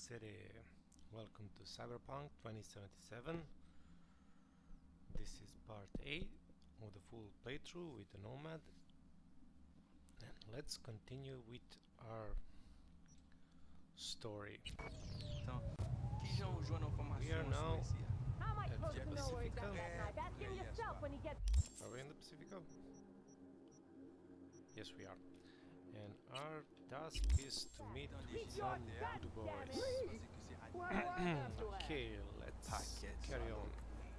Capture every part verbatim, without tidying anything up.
City. Welcome to Cyberpunk twenty seventy-seven. This is part eight of the full playthrough with the Nomad. And let's continue with our story. So, we are now How am I at supposed to know where he's Pacifico. at that night? Ask him yourself when he gets... Are we in the Pacifico? Yes, we are. And our task is to meet with some good boys. Okay, let's carry on.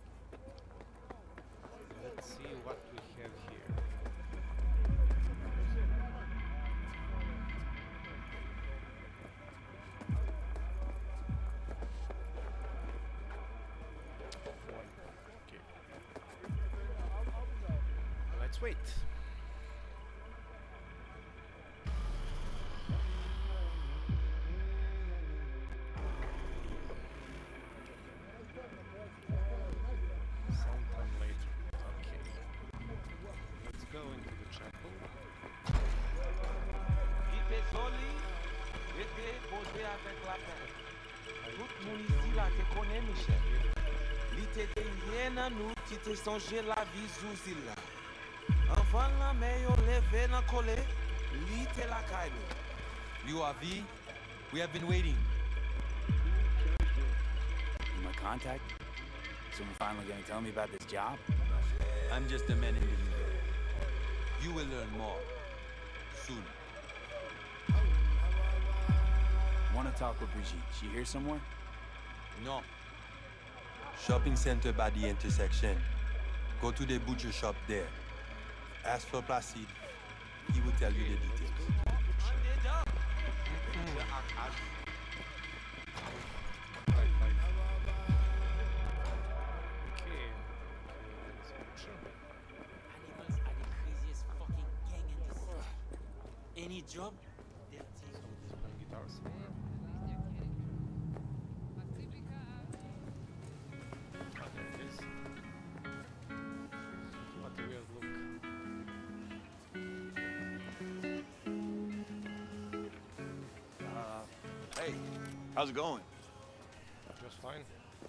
Let's see what we have here. Okay. Let's wait. Sometime later. Okay. Let's go into the chapel. Tout le monde ici là te connaît, Michel. Li te rien à nous, tu te songes la vie sous île là. Avant la meilleure levé dans collé, li te la caille. You are V. We have been waiting. You my contact? Someone finally gonna tell me about this job? I'm just a man in the middle. You will learn more soon. Wanna talk with Brigitte? She here somewhere? No. Shopping center by the intersection. Go to the butcher shop there. Ask for Placide. He will tell you the details. Okay. Animals are the craziest fucking gang in this city. Any job, they'll take it. Somebody's playing guitar somewhere. Ah, there it is. What a weird look. Uh, hey, how's it going? Just fine.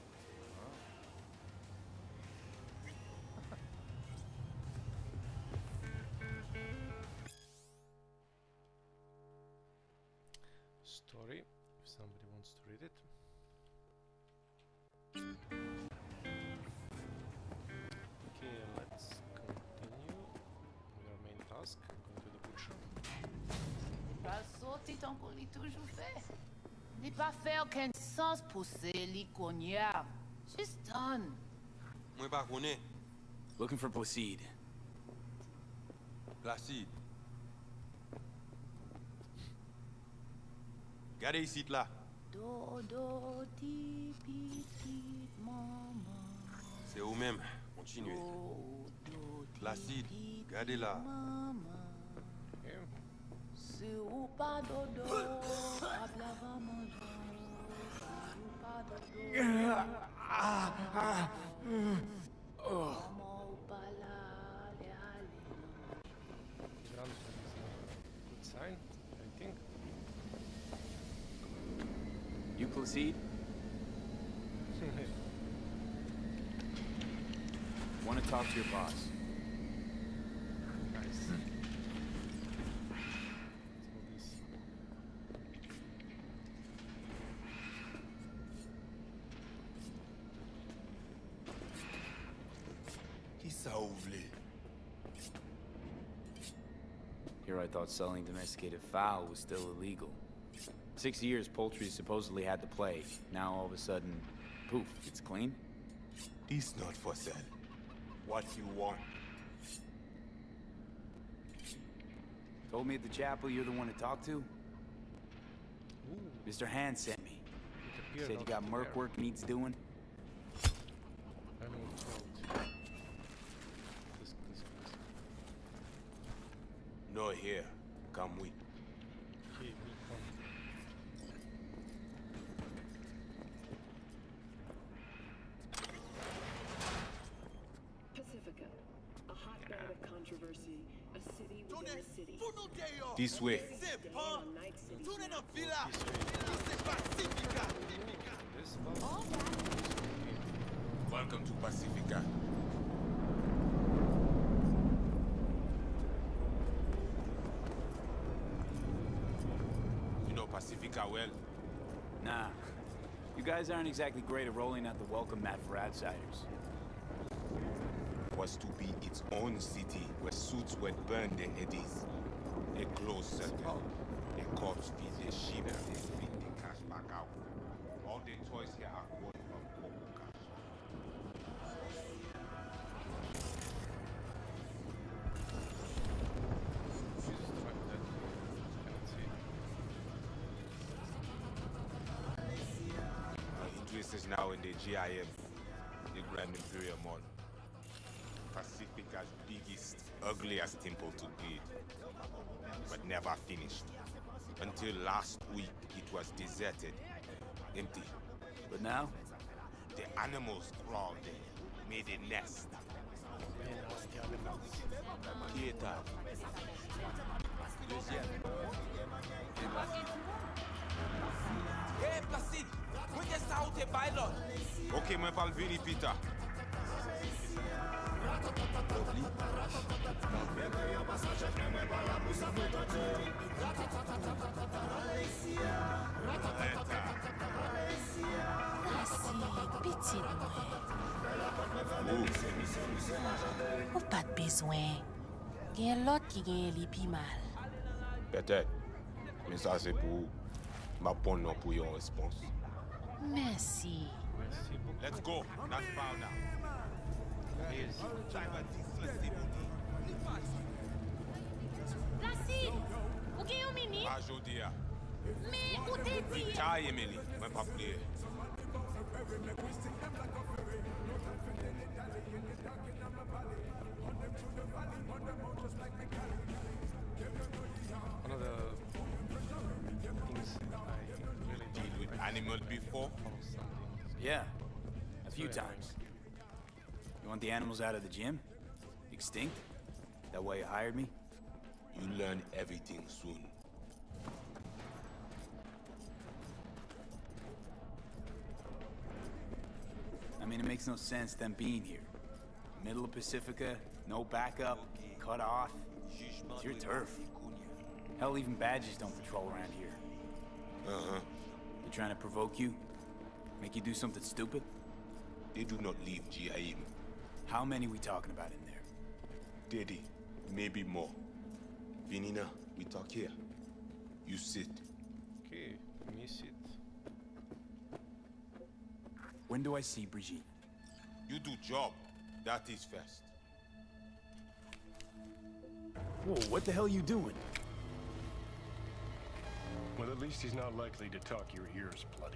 Story, if somebody wants to read it. Okay, let's continue with our main task. Go to the butcher. Pas sorti tant qu'on l'a toujours fait. N'est pas fait aucun sens pousser les cognacs. Just done. Moi pas connais. Looking for Placide. Placide. Regardez ici là. Dodo di petite maman. C'est vous-même. Continuez. Dodo di Placide. petite Regardez là. maman. Okay. Se ou pas dodo, hablava manjou. Se ou pas dodo. Como ou pas la le ale. Run is a good sign, I think. You Placide? Wanna talk to your boss? Nice. So this. Qui ça ouvre? Here I thought selling domesticated fowl was still illegal. Six years poultry supposedly had the plague. Now all of a sudden, poof, it's clean? This not for sale. What you want? Told me at the chapel you're the one to talk to? Ooh, Mister Hand sent me. it appeared Said you out got of merc there. work needs doing. Animal throat. This, this, this. No here. Come with. Okay, we come. Pacifica, a hotbed of controversy. A city within a city. This way. This All that. Welcome to Pacifica. You know Pacifica well? Nah. You guys aren't exactly great at rolling out the welcome mat for outsiders. Was to be its own city where suits would burn their eddies. A closed circle. A corpse feed their sheep, they spit the cash back out. All the toys here are worth from Coco cash. Idris is now in the G I M, the Grand Imperial Mall. Pacifica's biggest, ugliest temple to build, but never finished. Until last week, it was deserted, empty. But now? The animals crawled there, made a nest. Kieta. Hey, Placide! Où est-ce que tu es pilot? Ok, moi parle vini, Peter. Asi, petit Ou pas de besoin. Gen l'autre qui gen li pi mal. Peut-être. Mais ça, c'est pour... ma bonne non pour yon réponse. Merci. Let's go. Not found now. Placide, ou gen yon minute? Ah, Jodia. Mais ou te di? Retire, Emily. Moi pas play. One of the things I really Deal with animal before? Yeah. A few times. You want the animals out of the gym? Extinct? That why you hired me? You learn everything soon. I mean, it makes no sense them being here. Middle of Pacifica, no backup, cut off. It's your turf. Hell, even badges don't patrol around here. Uh-huh. They trying to provoke you? Make you do something stupid? They do not leave G I M. How many we talking about in there? thirty, maybe more. Vinina, we talk here. You sit. Okay, miss it. When do I see Brigitte? You do job. That is first. Whoa, what the hell you doing? Well, at least he's not likely to talk your ears bloody.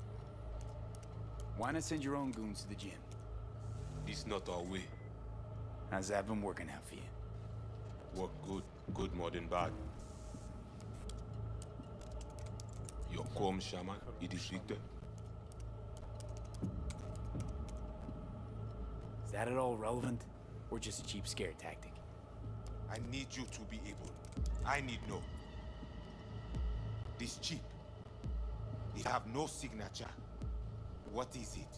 Why not send your own goons to the gym? This not our way. How's that been working out for you? Work good. Good more than bad. Your calm shaman, it is Victor. Is that at all relevant? Or just a cheap scare tactic? I need you to be able. I need no. This chip. It have no signature. What is it?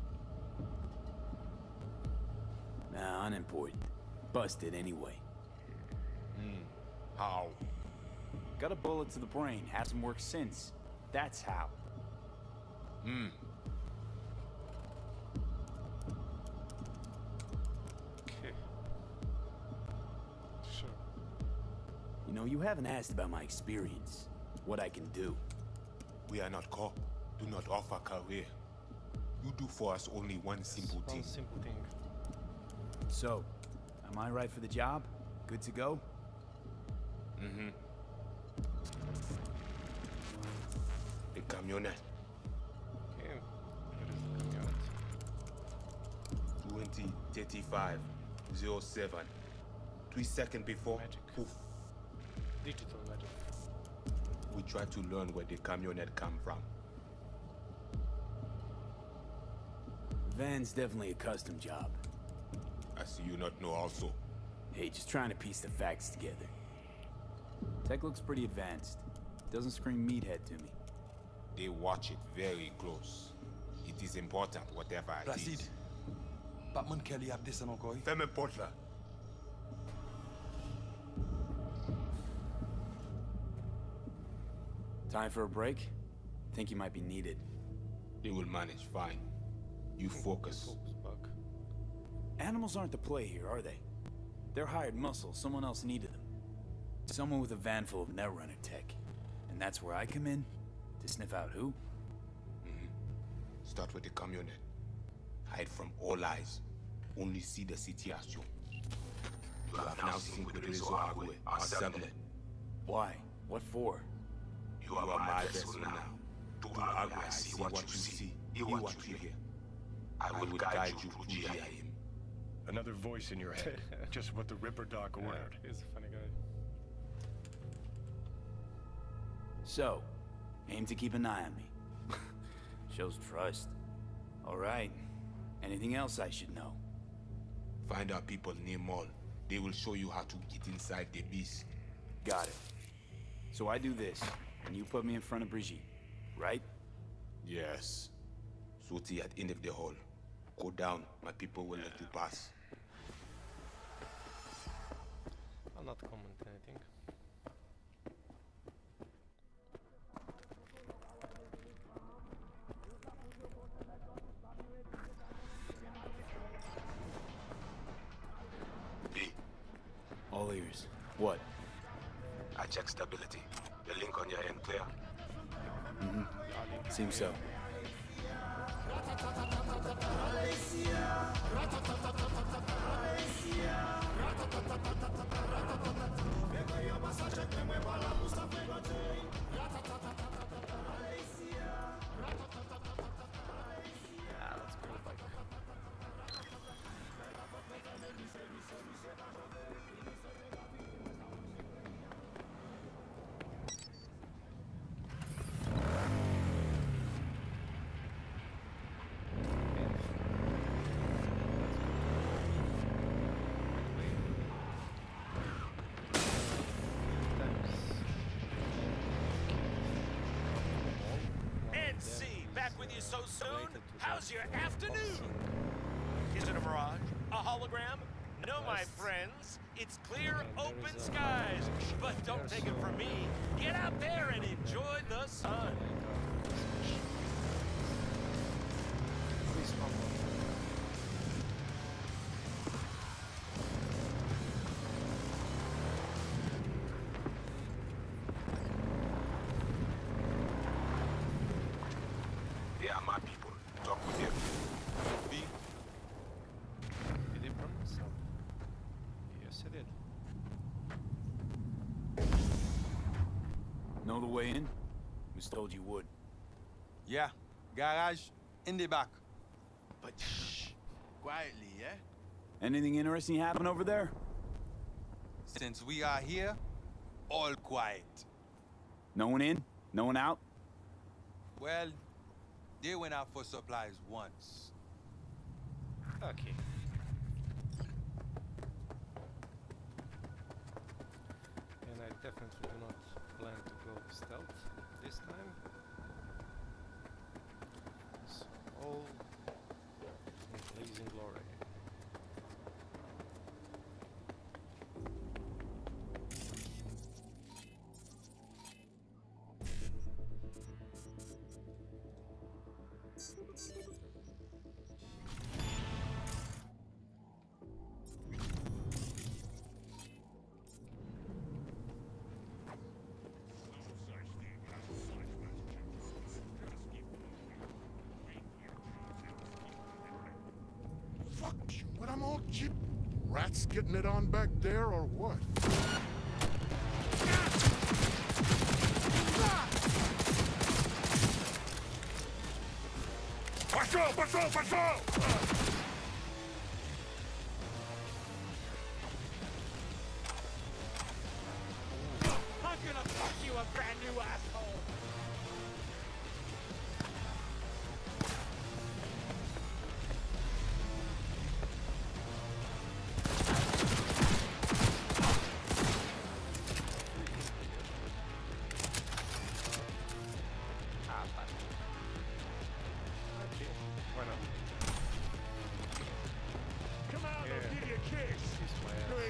Nah, unimportant. Busted anyway. Hmm. How? Got a bullet to the brain, hasn't worked since. That's how. Hmm. Okay. Sure. You know, you haven't asked about my experience. What I can do. We are not cop. Do not offer career. You do for us only one simple One thing. simple thing. So, am I right for the job? Good to go? Mm-hmm. The camionette. Okay. Where is the camionette? twenty thirty-five oh seven. Three seconds before. Magic. Poof. Digital magic. We try to learn where the camionette come from. Van's definitely a custom job. I see you not know also. Hey, just trying to piece the facts together. Tech looks pretty advanced. Doesn't scream meathead to me. They watch it very close. It is important, whatever it Placide. is. Batman Kelly ap desen encore. Fais-moi porte là. Time for a break? Think you might be needed. They will manage fine. You focus. Focus bug. Animals aren't the play here, are they? They're hired muscle. Someone else needed them. Someone with a van full of Netrunner tech. And that's where I come in? To sniff out who? Mm-hmm. Start with the camionette. Hide from all eyes. Only see the situation. You have now seen the Rezo Agwe, our sublet. Why? What for? You are my vessel now. Do Agwe and see what you see. Hear what you hear. I will guide you to G I M. Another voice in your head. Just what the Ripper Doc ordered. Yeah, he's a funny guy. So, aim to keep an eye on me. Shows trust. All right. Anything else I should know? Find our people near Mall. They will show you how to get inside the beast. Got it. So I do this, and you put me in front of Brigitte, right? Yes. Suti at end of the hall. Go down. My people will let you pass. I'll not comment anything. B. All ears. What? I check stability. The link on your end clear? Mm-hmm. Seems so. Yeah, let's go back. N C, back with you so soon? How's your afternoon? Is it a mirage? A hologram? No, my friends. It's clear, open skies. But don't take it from me. Get out there and enjoy the sun. Please come on. They are my people. Talk with them. B. Did he promise so? Yes, he did. Know the way in? Was told you would. Yeah, garage in the back. But shh. Quietly, yeah? Anything interesting happen over there? Since we are here, all quiet. No one in? No one out? Well, they went out for supplies once. Okay. And I definitely do not plan to go stealth this time. It's all in blazing glory. Fuck you, but I'm all chip. Rats getting it on back there or what? Patrol, patrol, patrol! I'm gonna fuck you a brand new asshole.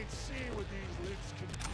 Let's see what these lids can do.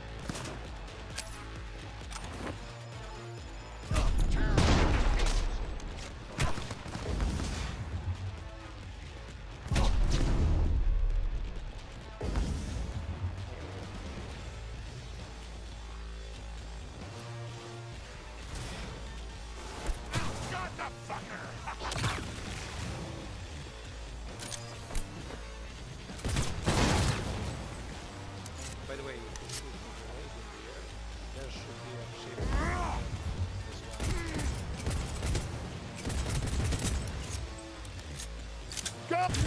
By the way, this is there should be a ship as well. Go!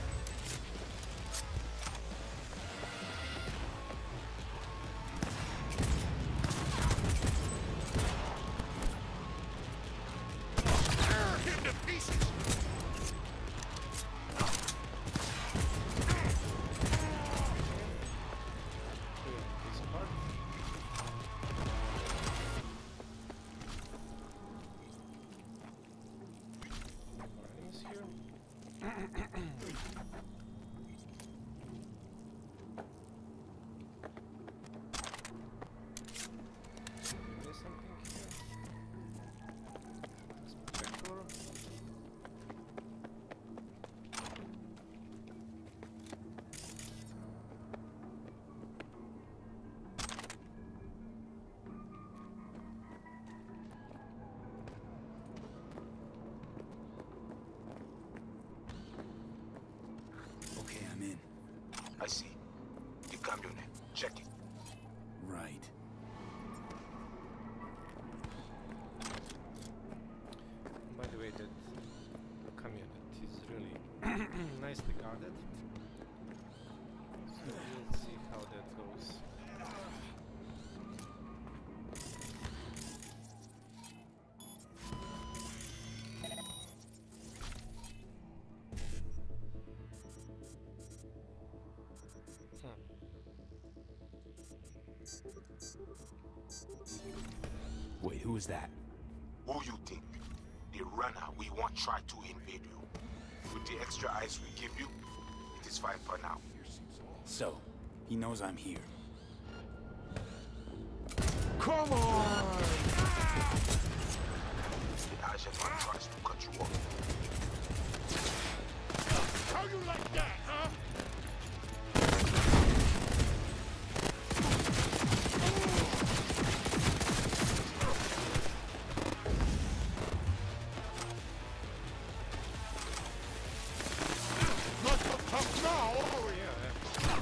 Him to pieces! This part. Enemies here. There's something here. Spectre. Okay, I'm in. I see. The camionette. Check it. Right. By the way, that the community is really nicely guarded. So we'll see how that goes. Wait, who is that? Who you think? The runner we want try to invade you. With the extra ice we give you, it is fine for now. So, he knows I'm here. Come on! The agent man tries to cut you off. How you like that, huh? Not so tough now! Oh yeah, yeah.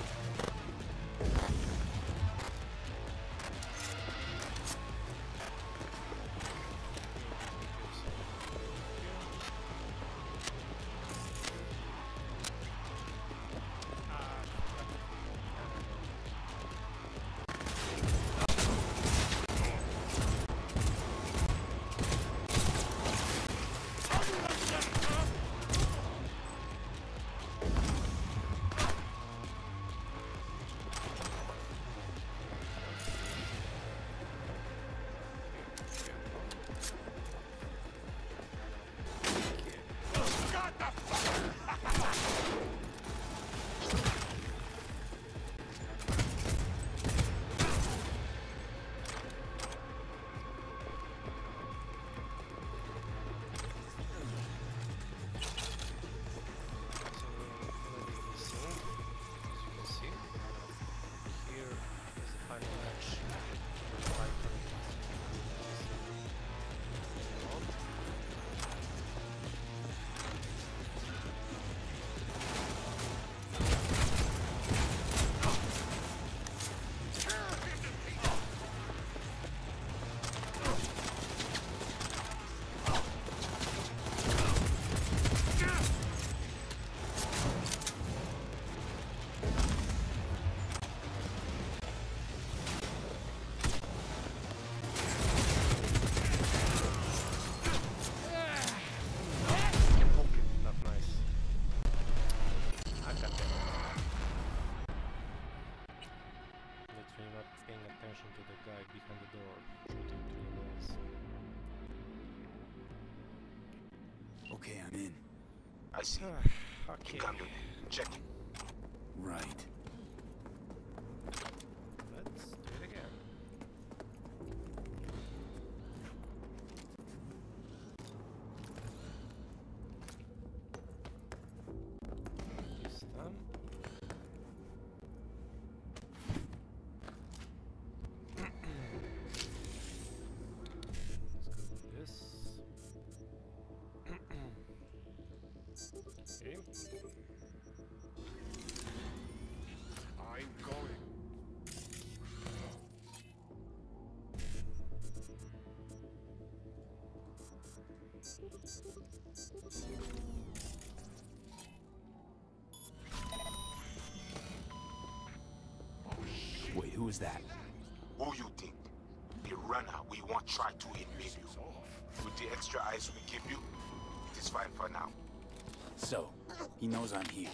Okay, I'm in. I see. Okay. Camionette. Check it. Right. Who is that? Who you think? The runner we want try to invade you. With the extra eyes we give you, it is fine for now. So, he knows I'm here.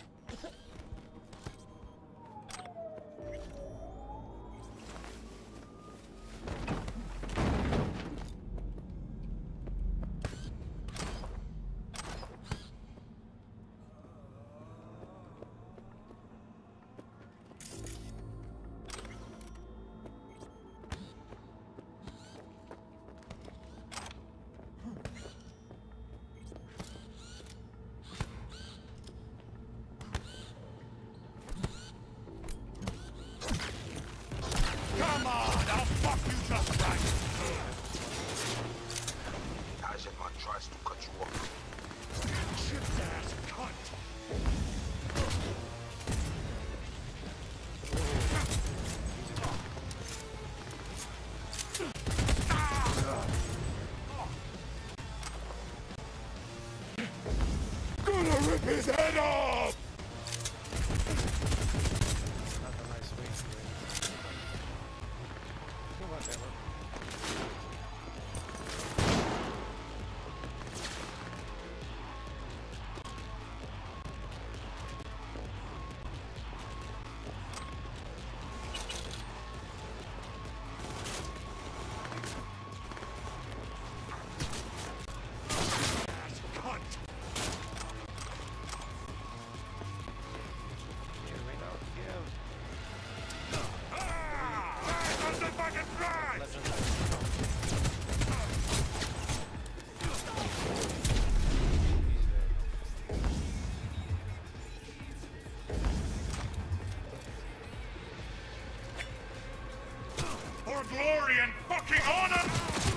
Come on, I'll fuck you just right. Agent man tries to cut you off. Chipped ass cunt. Gonna rip his head off! Not a nice way to win. Whatever. Ass cunt! Here we go. Give. Ah! Right on the fucking drive! For glory and fucking honor!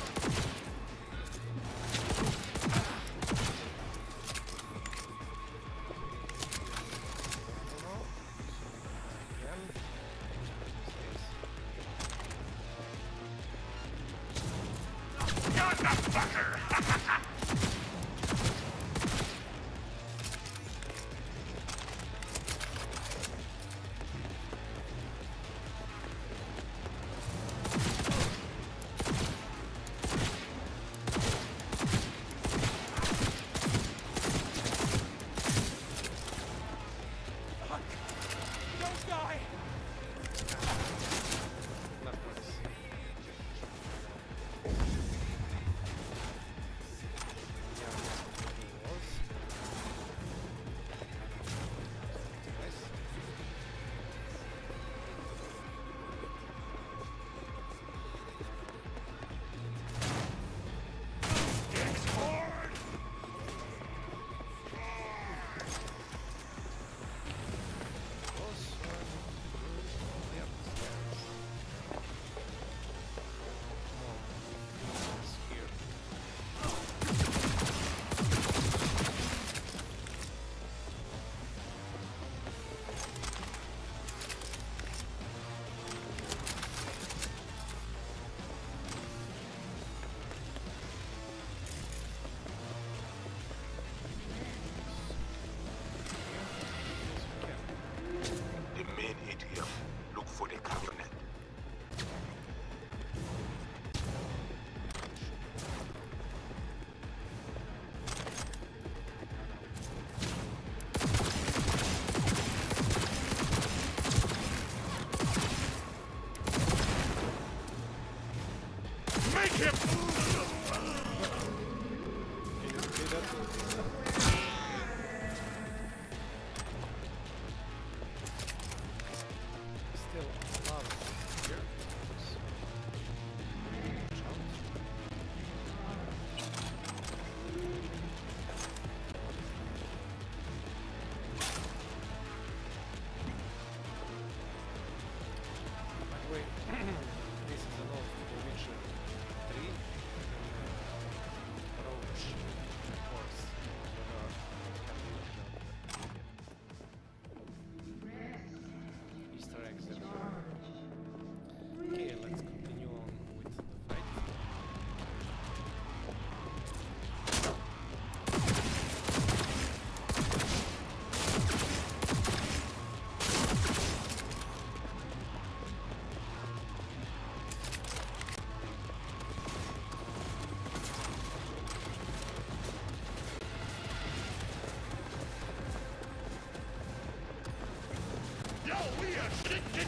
Got the fucker! Don't die! Not nice.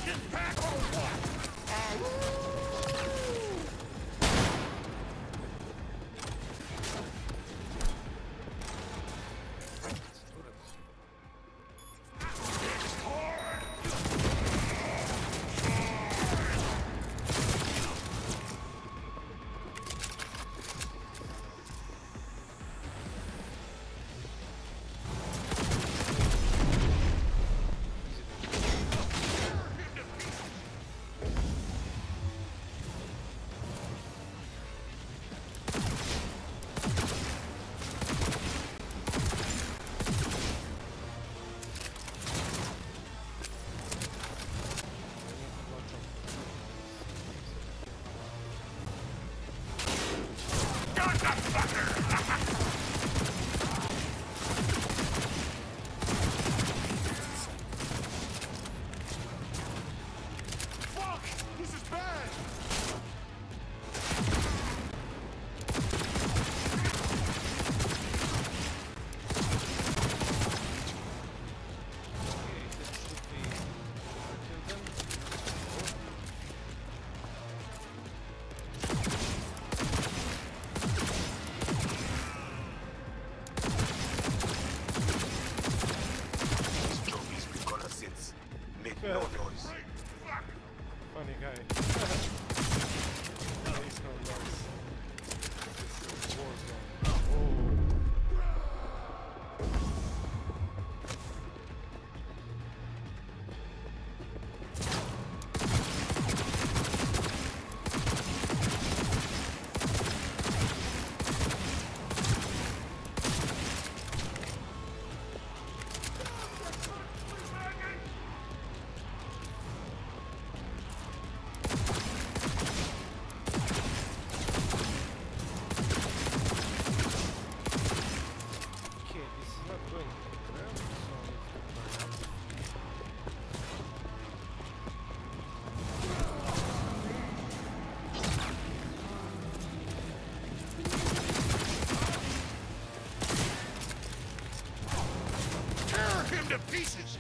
Get back or what? No noise. Funny guy. Makes no noise. This is war zone. Oh. To pieces!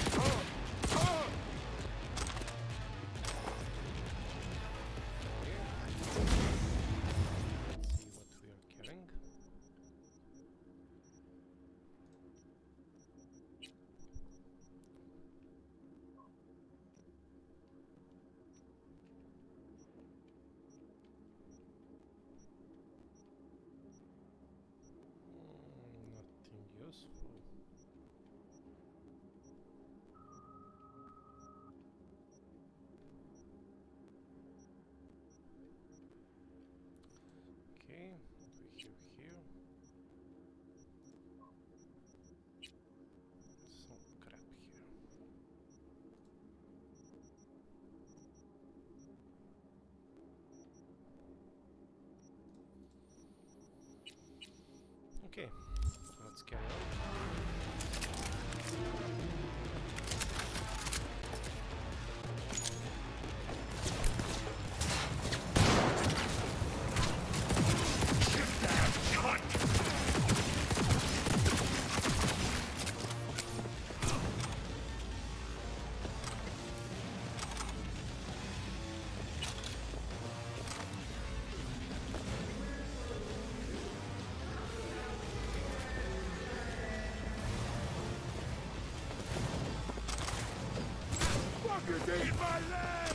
Okay, let's carry on. In my leg!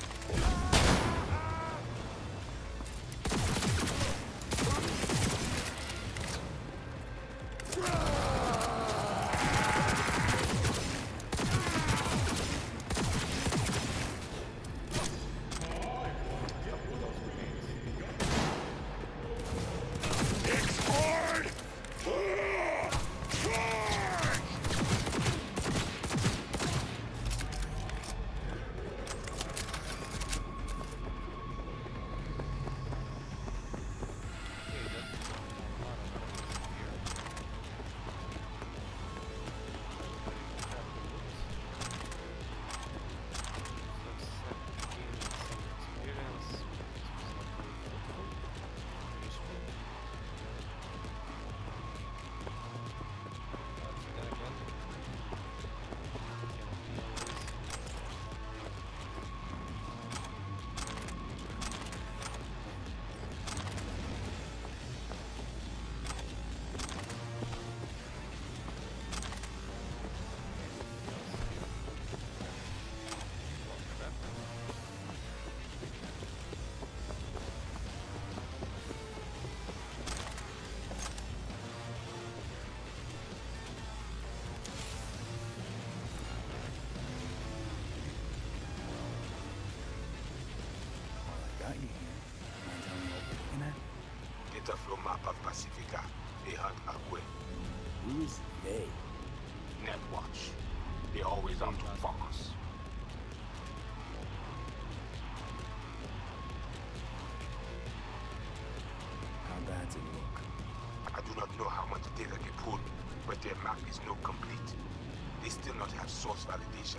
got you here. Mind telling me what we're looking at? Get a flow map of Pacifica. They hunt Agwe. Who is they? Netwatch. They always out to fuck us. How bad's it look? I do not know how much data they pulled, but their map is not complete. They still not have source validation.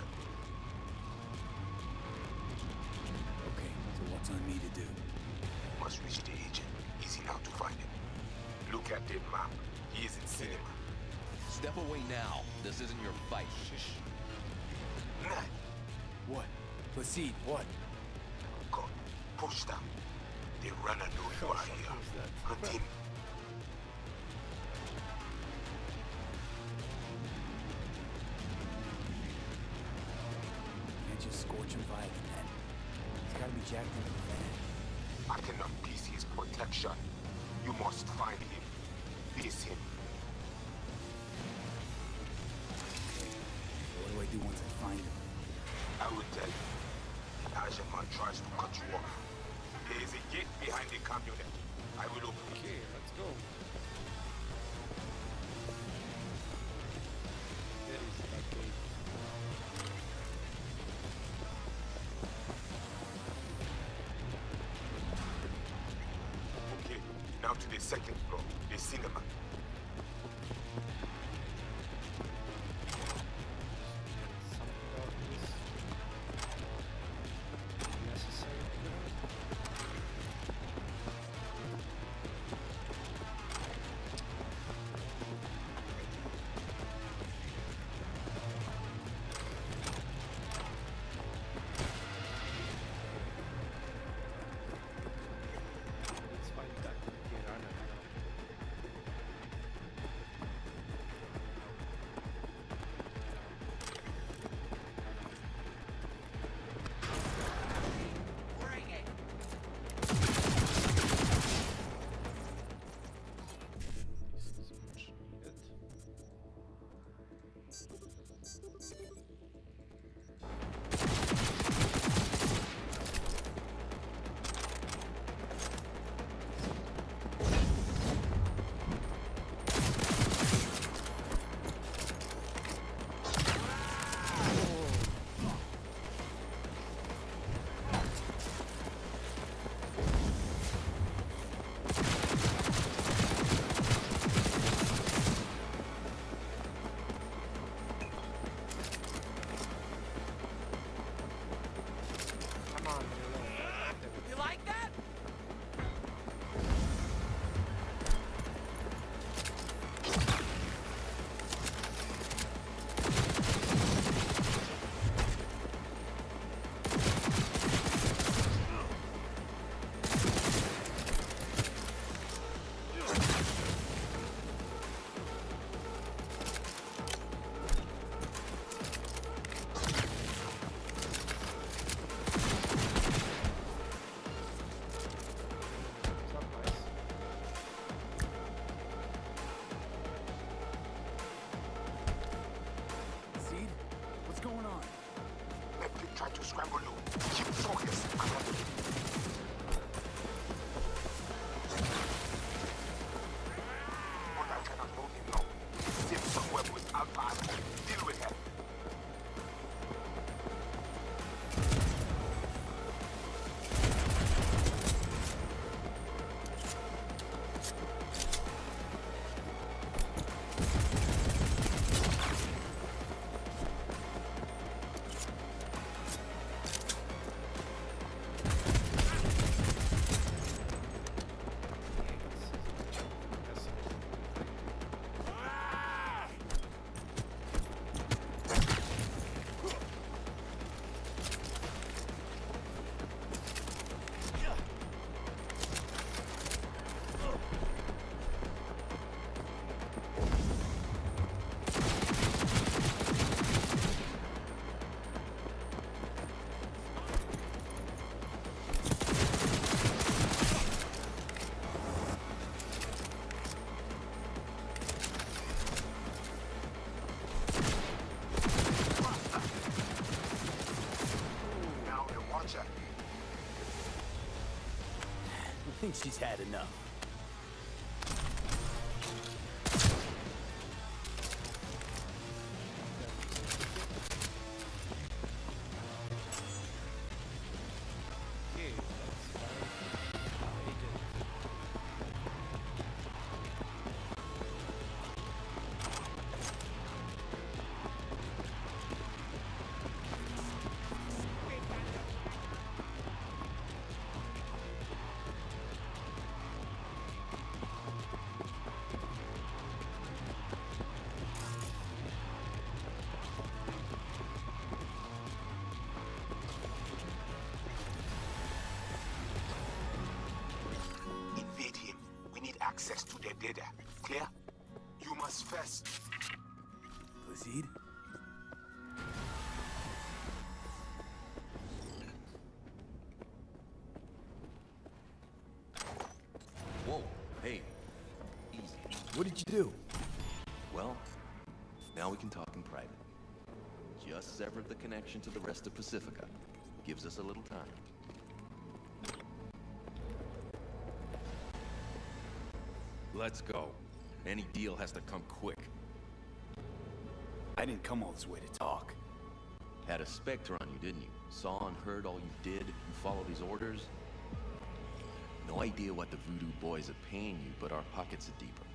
Okay, so what's on me to do? Must reach the agent. Easy now to find him. Look at that map. He is in cinema. Step away now. This isn't your fight. Nat, What? Proceed, what? go. Push them. They run and know you are here. Continue. Can't just scorch him via the net. He's gotta be jacked into the van. I cannot piece his protection. You must find him. Face him. What do I do once I find him? I will tell you. The Asian man tries to cut you off. There is a gate behind the camionet. I will open it. Okay, let's go. There is that gate. Okay, now to the second floor, the cinema. Try to scramble you. Keep focused. But I cannot hold him now. Save somewhere with Alpha. Deal with him. think she's had enough. Access to their data. Clear? You must first. Proceed. Whoa, hey, easy. What did you do? Well, now we can talk in private. Just severed the connection to the rest of Pacifica. Gives us a little time. Let's go. Any deal has to come quick. I didn't come all this way to talk. Had a Spectre on you, didn't you? Saw and heard all you did. You followed his orders. No idea what the voodoo boys are paying you, but our pockets are deeper.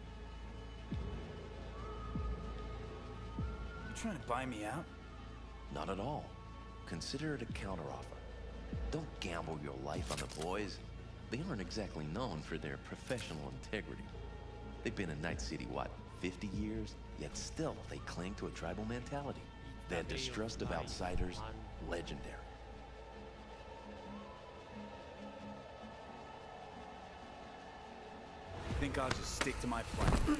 You trying to buy me out? Not at all. Consider it a counteroffer. Don't gamble your life on the boys. They aren't exactly known for their professional integrity. They've been in Night City, what, fifty years? Yet still, they cling to a tribal mentality. Their distrust of outsiders, legendary. I think I'll just stick to my plan.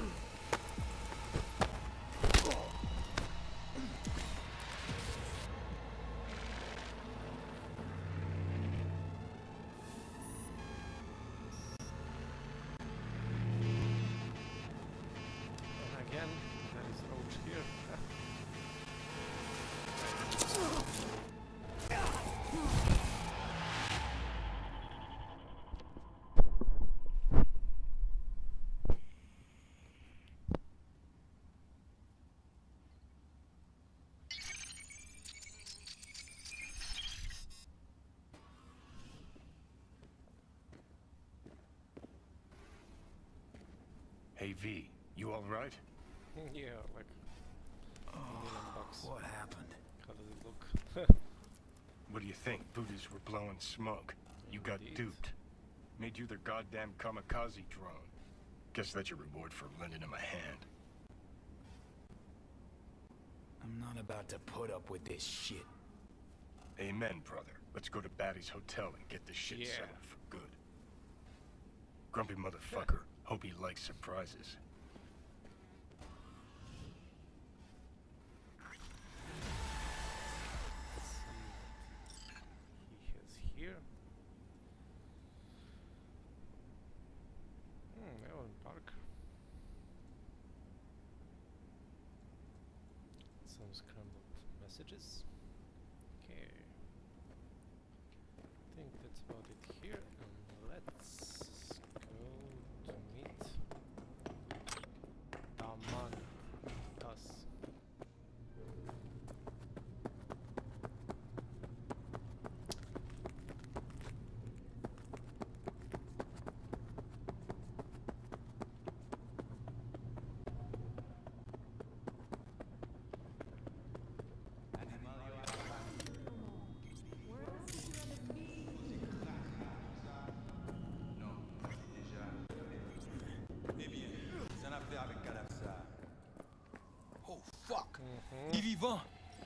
Hey, V, you all right? Yeah, like a million bucks. What happened? How does it look? What do you think? Voodoo's were blowing smoke. You got Indeed. duped. Made you their goddamn kamikaze drone. Guess that's your reward for lending him a hand. I'm not about to put up with this shit. Amen, brother. Let's go to Batty's hotel and get this shit Yeah. settled for good. Grumpy motherfucker. Hope he likes surprises. He has here. Hmm, Ellen Park. Some scrambled messages. Okay. I think that's about it here. And let's go to meet Tann. Us. Oh, fuck! Il est vivant!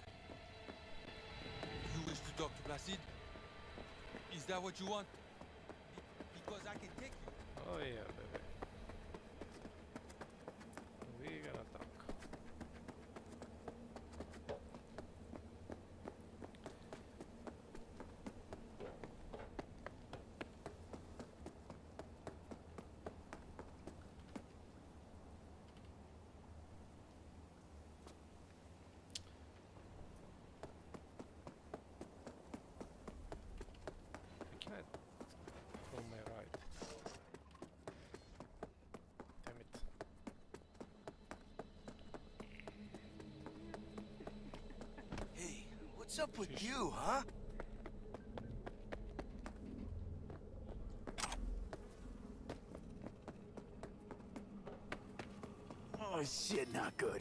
You wish to talk to Placide? Is that what you want? Be because I can take you. Oh yeah, baby. We're gonna talk. I can't go my right. What's up with you, huh? Oh shit, not good.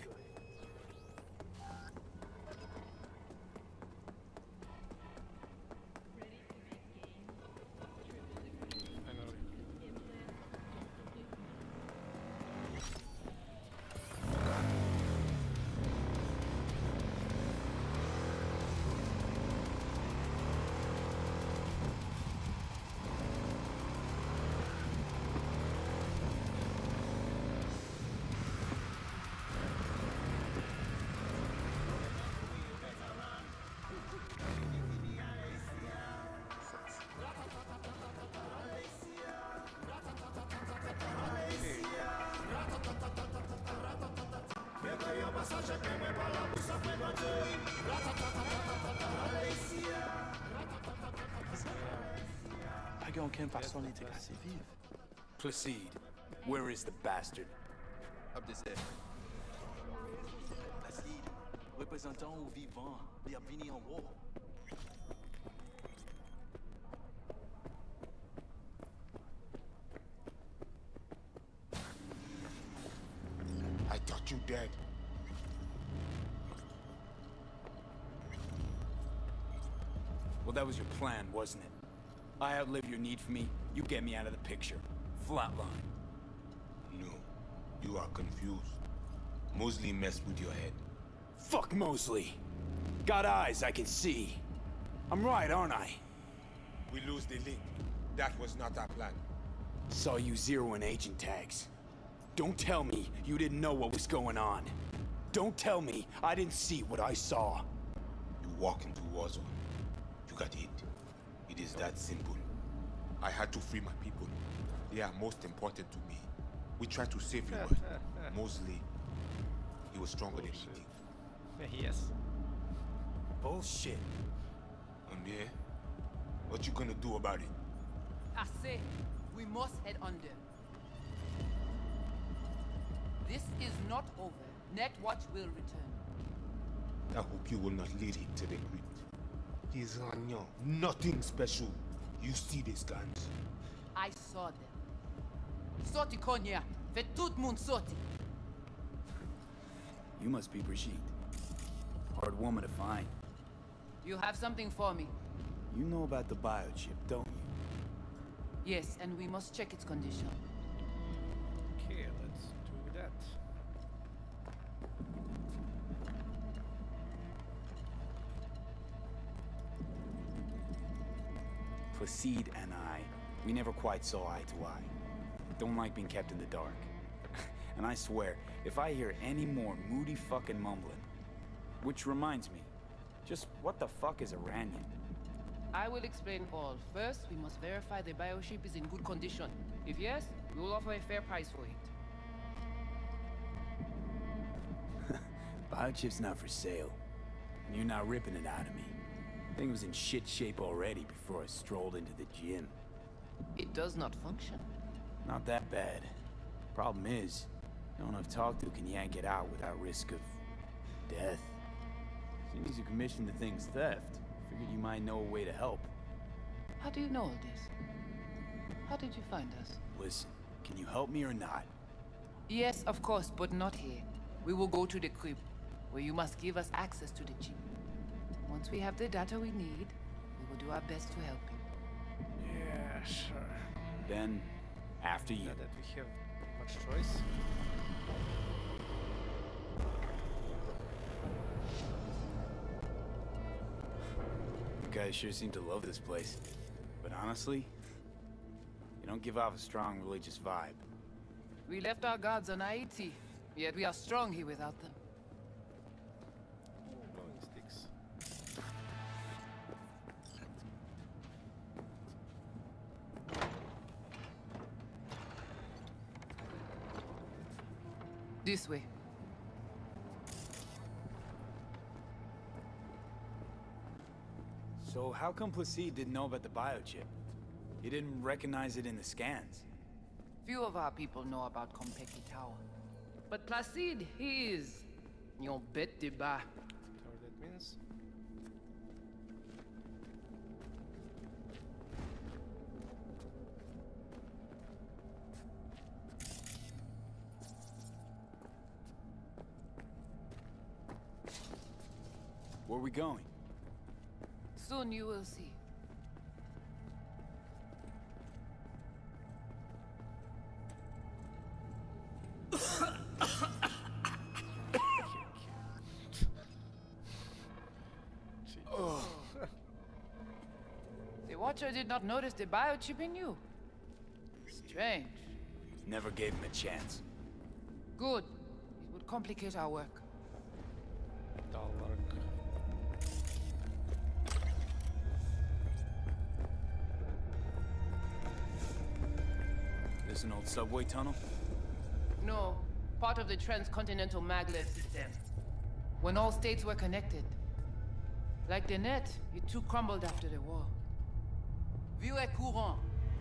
Placide, where is the bastard? Up this head. Placide, représentant au vivant, bienvenue en war. I thought you dead. Well, that was your plan, wasn't it? I outlive your need for me, you get me out of the picture. Flatline. No, you are confused. Mosley messed with your head. Fuck Mosley. Got eyes I can see. I'm right, aren't I? We lose the link. That was not our plan. Saw you zeroing agent tags. Don't tell me you didn't know what was going on. Don't tell me I didn't see what I saw. You walk into war zone. You got hit. It is that simple. I had to free my people. They are most important to me. We tried to save you, but Mosley, he was stronger than we think. Yes. Bullshit. And yeah, what you gonna do about it? I say, we must head under. This is not over. Netwatch will return. I hope you will not lead him to the crypt. He's on you. Nothing special. You see these guns? I saw them. Sorti Konya. Fait tout le monde sorti. You must be Brigitte. Hard woman to find. You have something for me. You know about the biochip, don't you? Yes, and we must check its condition. Okay, let's do that. Placide and I, we never quite saw eye to eye. Don't like being kept in the dark. And I swear, if I hear any more moody fucking mumbling... Which reminds me, just what the fuck is Iranian? I will explain all. First, we must verify the bioship is in good condition. If yes, we will offer a fair price for it. Biochip's not for sale. And you're not ripping it out of me. Thing was in shit shape already before I strolled into the gym. It does not function. Not that bad. Problem is, no one I've talked to can yank it out without risk of... death. Seeing as you commissioned the thing's theft, figured you might know a way to help. How do you know all this? How did you find us? Listen, can you help me or not? Yes, of course, but not here. We will go to the crypt, where you must give us access to the chip. Once we have the data we need, we will do our best to help you. Yeah, sure. Then, after you. Not that we have much choice. You guys sure seem to love this place. But honestly, you don't give off a strong religious vibe. We left our gods on Haiti, yet we are strong here without them. Oh, glowing sticks. This way. So how come Placide didn't know about the biochip? He didn't recognize it in the scans. Few of our people know about Kompeki Tower. But Placide, he is... your bête de bas. Whatever that means. Where are we going? Soon you will see. The Watcher did not notice the biochip in you. Strange. Never gave him a chance. Good. It would complicate our work. Dull work. This an old subway tunnel? No. Part of the transcontinental maglev system. When all states were connected. Like the net, it too crumbled after the war. Vieux et courant.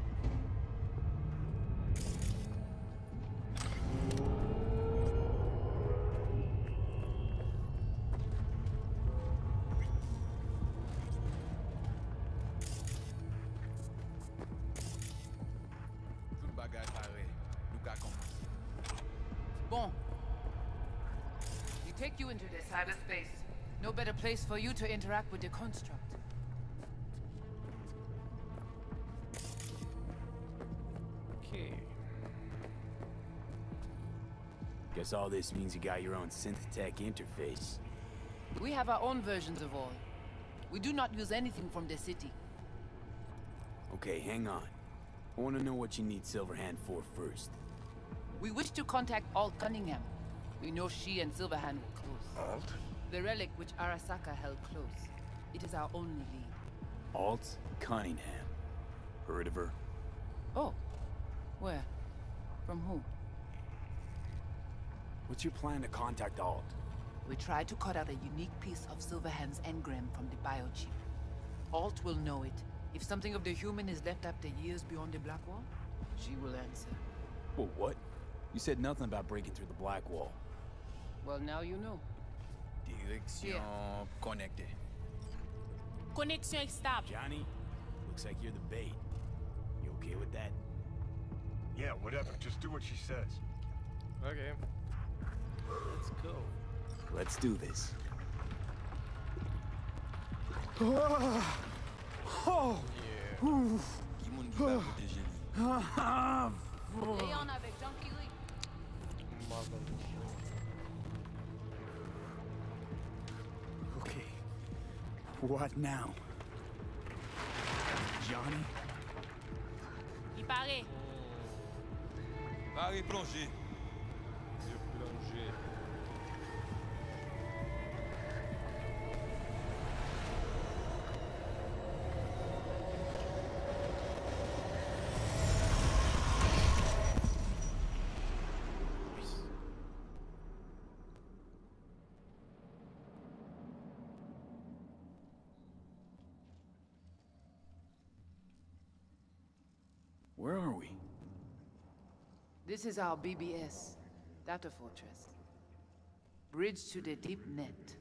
Bon. We take you into the cyberspace. No better place for you to interact with the construct. Okay. Guess all this means you got your own synth-tech interface. We have our own versions of all. We do not use anything from the city. Okay, hang on. I want to know what you need Silverhand for first. We wish to contact Alt Cunningham. We know she and Silverhand were close. Alt? The relic which Arasaka held close. It is our only lead. Alt Cunningham. Heard of her? Oh. Where? From who? What's your plan to contact Alt? We tried to cut out a unique piece of Silverhand's engram from the biochip. Alt will know it. If something of the human is left after years beyond the Black Wall, she will answer. Well, what? You said nothing about breaking through the Black Wall. Well, now you know. Direction Yeah. connectée. Connexion stable. Johnny, looks like you're the bait. You okay with that? Yeah, whatever. Just do what she says. Okay. Let's go. Let's do this. Oh! Yeah. Léon avec Junkie Lee. Mother. Okay. What now? Johnny? Il paraît. Allez, plonger. Je plongeais. Where are we? This is our B B S, Data Fortress. Bridge to the deep net.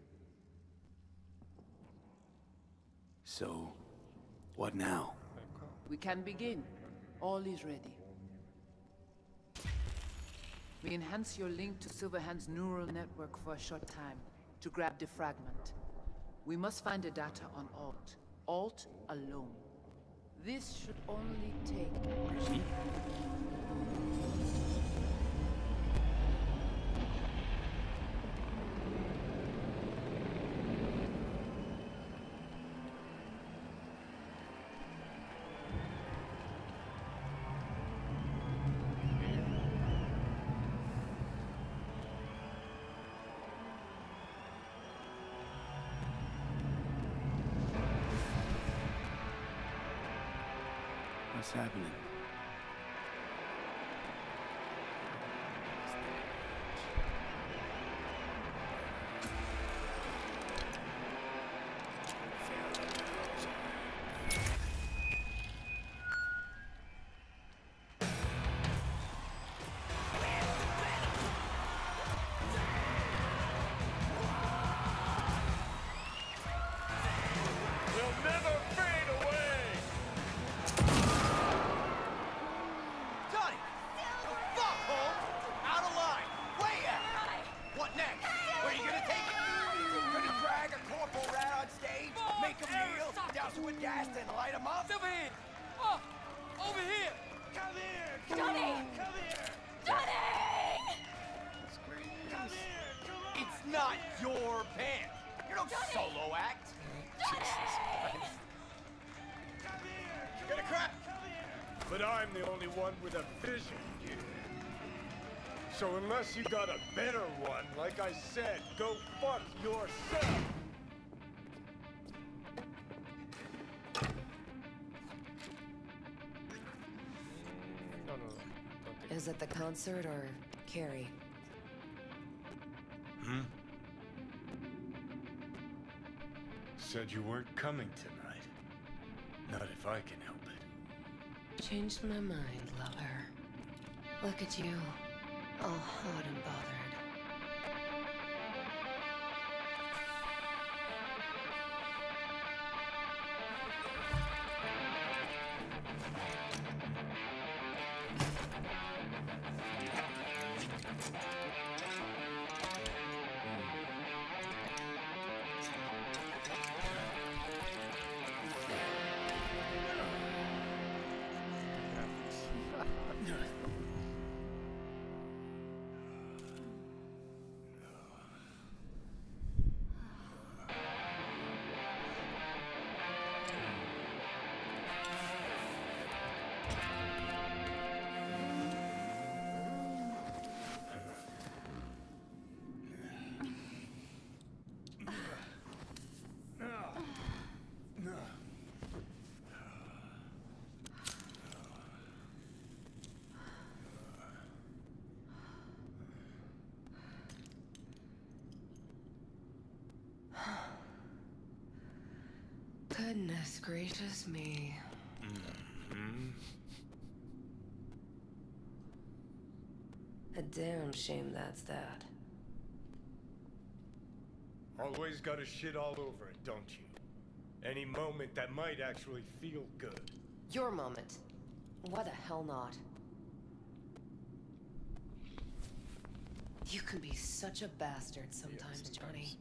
So, what now? We can begin. All is ready. We enhance your link to Silverhand's neural network for a short time to grab the fragment. We must find the data on Alt. Alt alone. This should only take... Brigitte? What's happening? douse with gas and light them up? Sylvain! Oh! Over here! Come here! Come Johnny! here! Come here! Johnny! Come here! Come on! It's not your band! You're no Johnny! solo act! Johnny! Come here! Come Get a on! crap! Come here! But I'm the only one with a vision here. So unless you got a better one, like I said, go fuck yourself! No, no, no. Don't take Is it the concert or Carrie? Hmm? Said you weren't coming tonight. Not if I can help it. Changed my mind, lover. Look at you, all hot and bothered. Goodness gracious me. Mm-hmm. A damn shame that's that. Always gotta shit all over it, don't you? Any moment that might actually feel good. Your moment. Why the hell not? You can be such a bastard sometimes, Yeah, Johnny.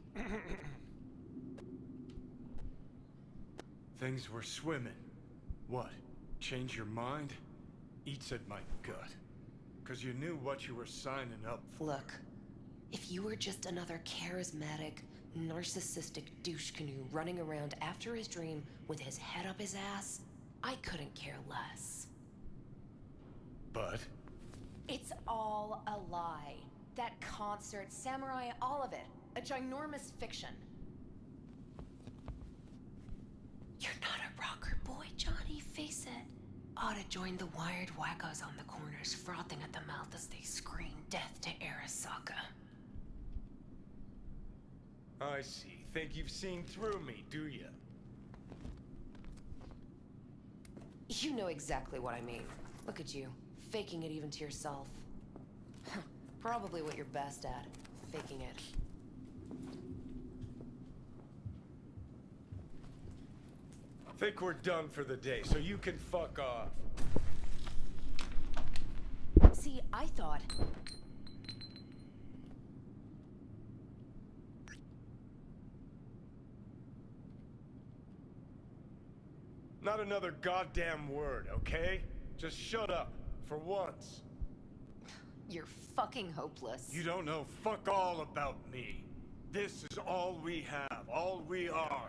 Things were swimming. What? Change your mind? Eats at my gut. Cause you knew what you were signing up for. Look, if you were just another charismatic, narcissistic douche canoe running around after his dream with his head up his ass, I couldn't care less. But? It's all a lie. That concert, Samurai, all of it. A ginormous fiction. You're not a rocker boy, Johnny, face it. Ought to join the wired wackos on the corners, frothing at the mouth as they scream death to Arasaka. I see. Think you've seen through me, do ya? You know exactly what I mean. Look at you, faking it even to yourself. Probably what you're best at, faking it. Think we're done for the day, so you can fuck off. See, I thought... Not another goddamn word, okay? Just shut up, for once. You're fucking hopeless. You don't know fuck all about me. This is all we have, all we are.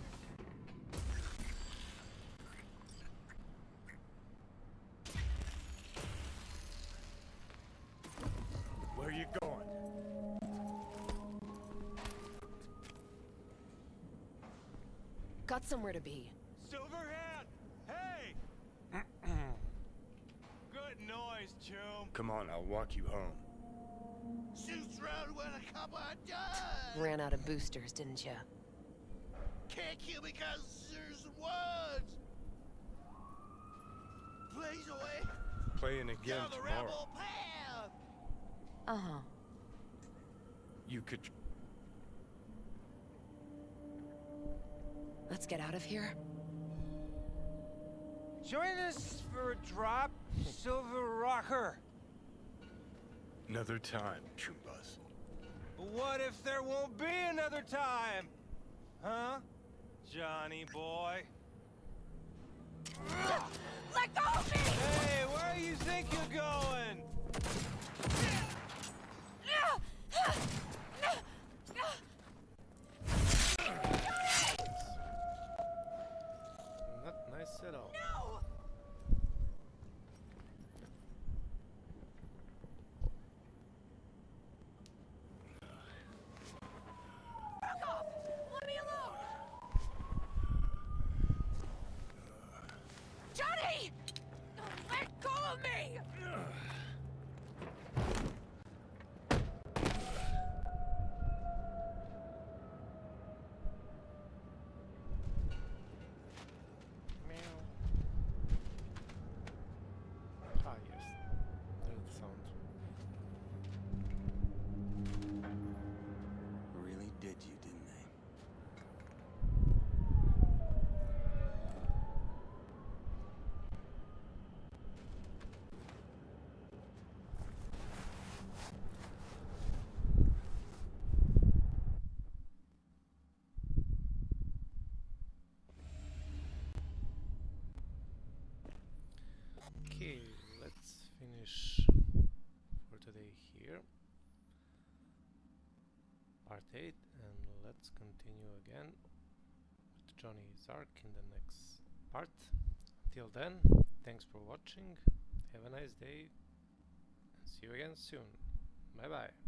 Where you going? Got somewhere to be. Silverhand! Hey! Good noise, chum. Come on, I'll walk you home. Shoots round when a couple are done. Ran out of boosters, didn't ya? Can't kill me because there's words. Blaze away. Playing again Down the tomorrow. rebel path. Uh-huh. You could... Let's get out of here. Join us for a drop, Silver Rocker. Another time, Chumbus. But what if there won't be another time? Huh? Johnny boy. Let go of me! Hey, where do you think you're going? Not nice at all. No! Back off! Let me alone! Johnny! Let go of me! Ah, yes. That sound. Really did you, didn't they? Okay, let's finish for today here. Part eight, and let's continue again with Johnny's arc in the next part. Till then, thanks for watching, have a nice day, and see you again soon. Bye bye.